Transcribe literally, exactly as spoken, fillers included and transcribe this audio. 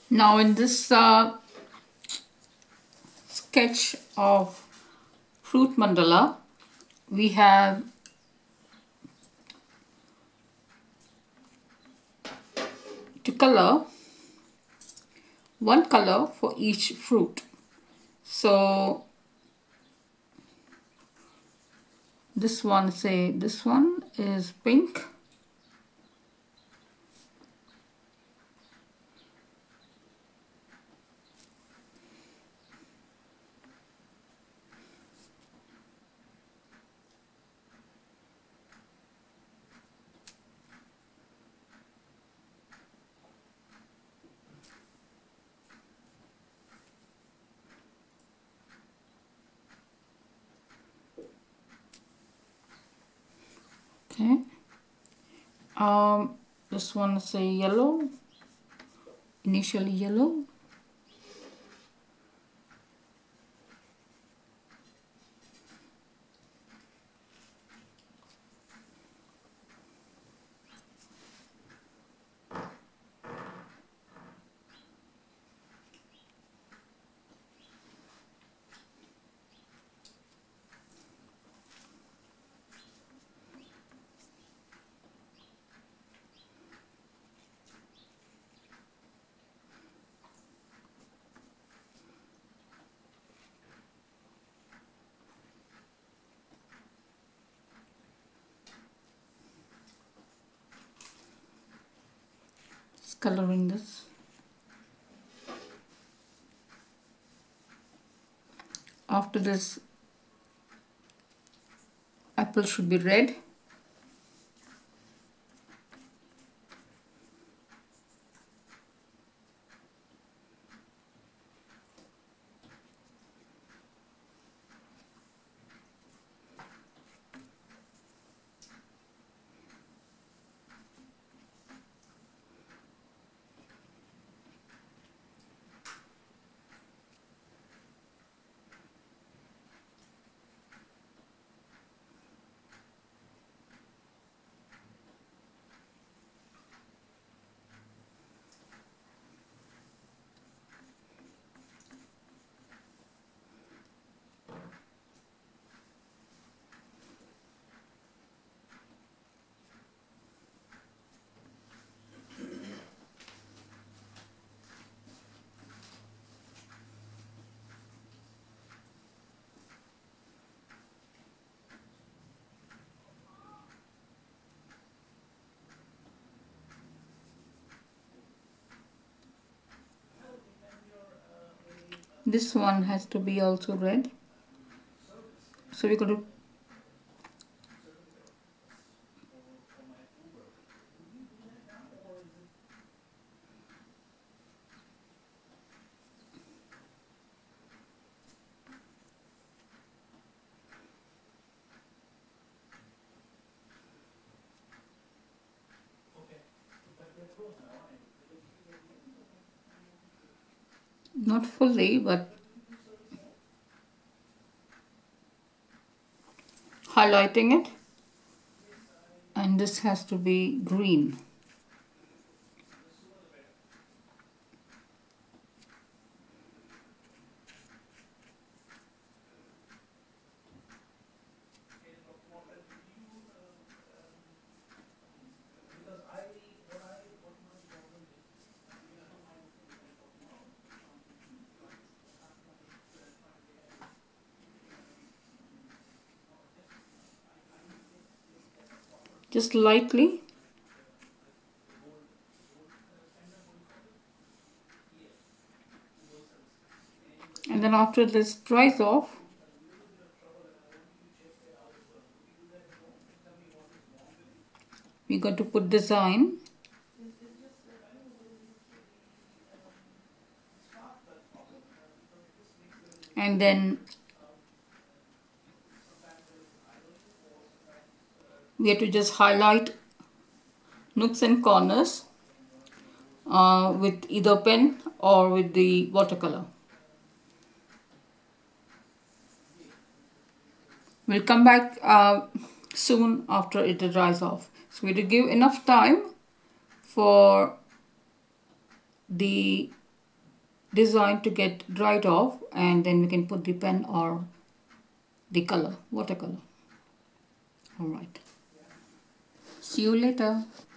Now in this uh, sketch of fruit mandala, we have to color one color for each fruit. So this one, say this one is pink, okay. Um, this one is a yellow, initially yellow. Coloring this. After this, apple should be red. This one has to be also red. So we're going to not fully, but highlighting it, and this has to be green. Just lightly. And then after this dries off, we're going to put design. And then we have to just highlight nooks and corners uh, with either pen or with the watercolor. We'll come back uh, soon after it dries off. So we have to give enough time for the design to get dried off, and then we can put the pen or the color, watercolor. All right. See you later.